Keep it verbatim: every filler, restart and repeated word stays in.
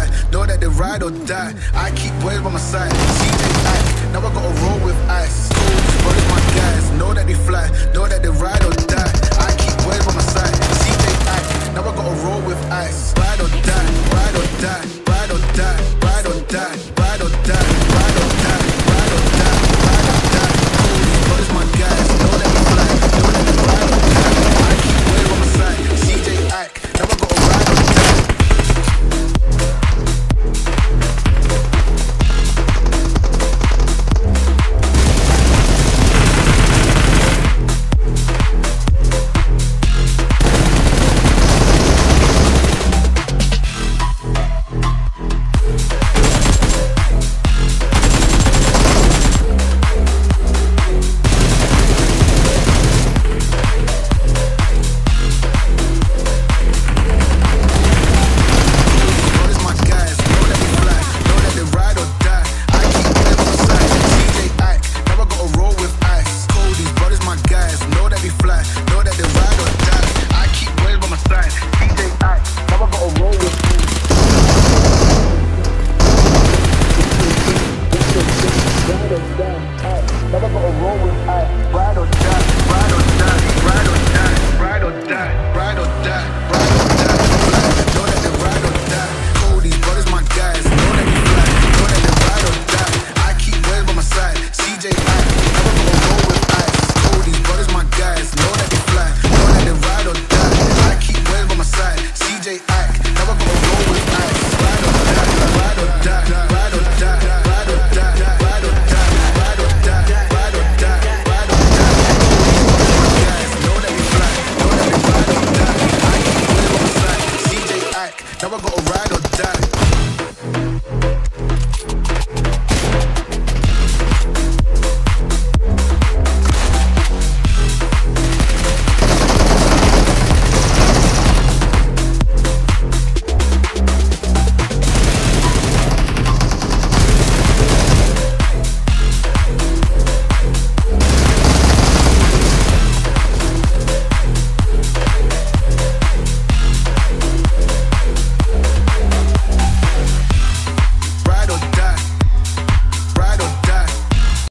fly, know that they ride or die. I keep boys by my side, C J Ike, now I gotta roll with ice. Cold, brothers my guys, know that they fly, know that they ride or die.